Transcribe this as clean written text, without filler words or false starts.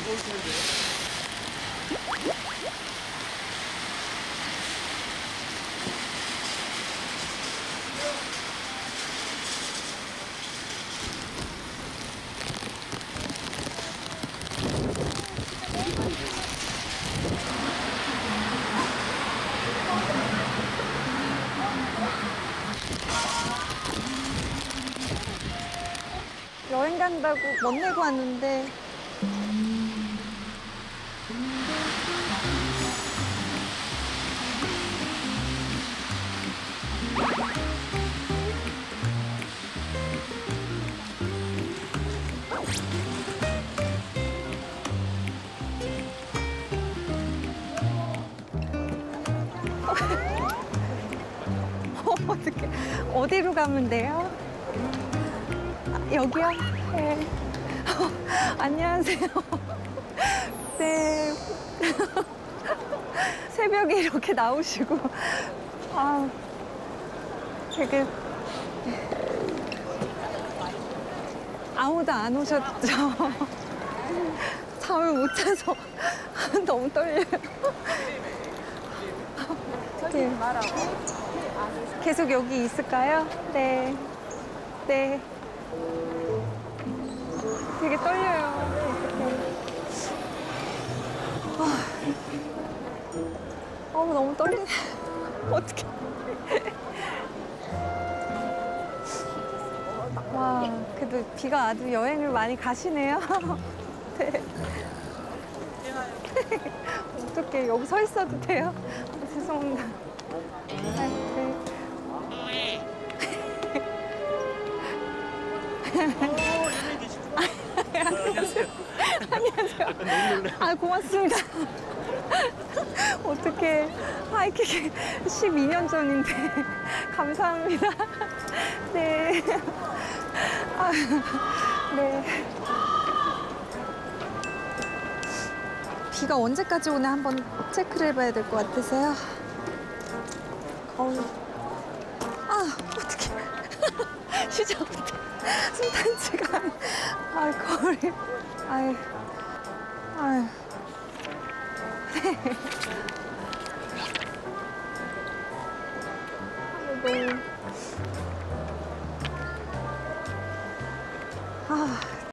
무거울 텐데. 여행 간다고 멋 내고 왔는데 어떻게 어디로 가면 돼요? 아, 여기요? 네. 안녕하세요. 네. 새벽에 이렇게 나오시고 아 되게 아무도 안 오셨죠? 잠을 못 자서 너무 떨려요. 네. 계속 여기 있을까요? 네. 네. 되게 떨려요. 너무 떨리네. 어떡해. 와, 그래도 비가 아주 여행을 많이 가시네요. 네. 어떡해, 여기 서 있어도 돼요? 죄송합니다. 네. 안녕하세요. 안녕하세요. 아, 고맙습니다. 어떻게 하이킥 12년 전인데 감사합니다. 네. 아, 네. 비가 언제까지 오나 한번 체크를 해봐야 될 것 같으세요. 거울. 아, 어떡해. 시작 못해. 순탄치가 안. 아, 거울이. 아유. 아유. 네.